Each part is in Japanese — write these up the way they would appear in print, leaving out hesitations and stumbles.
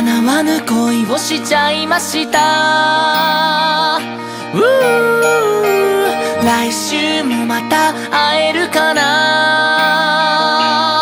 叶わぬ恋をしちゃいました。来週もまた会えるかな。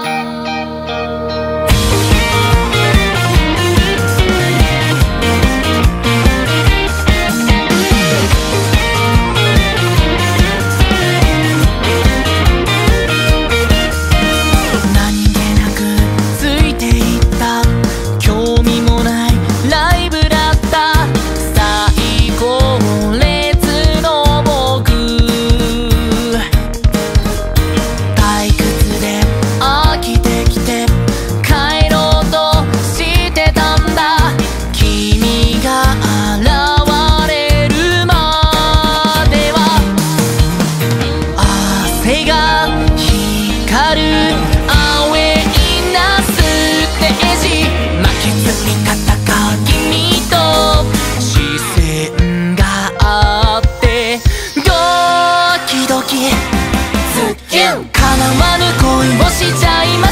何気なくついていった興味もないライブだった。最高列の僕、退屈で飽きてきて帰ろうとしてたんだ。君が現れるまでは汗が光る青いなステージ、負けずに戦う君と視線があってドキドキズキュン、叶わぬ恋をしちゃいま